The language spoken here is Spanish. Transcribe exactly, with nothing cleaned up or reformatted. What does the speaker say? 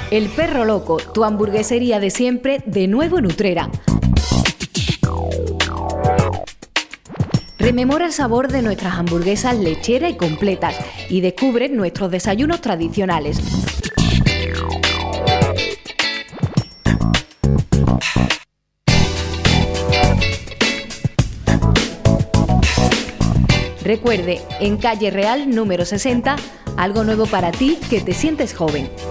El Perro Loco, tu hamburguesería de siempre, de nuevo en Utrera. Rememora el sabor de nuestras hamburguesas lecheras y completas y descubre nuestros desayunos tradicionales. Recuerde, en Calle Real número sesenta, algo nuevo para ti que te sientes joven.